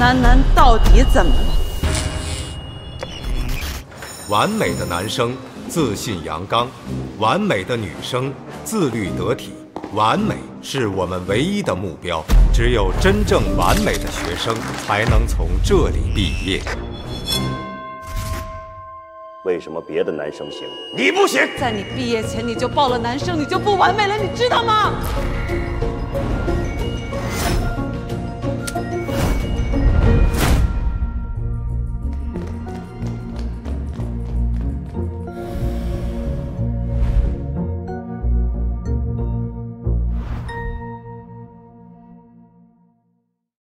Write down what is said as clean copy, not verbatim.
楠楠到底怎么了？ 完美的男生自信阳刚，完美的女生自律得体。完美是我们唯一的目标，只有真正完美的学生才能从这里毕业。 为什么别的男生行， 你不行？ 在你毕业前你就抱了男生，你就不完美了，你知道吗？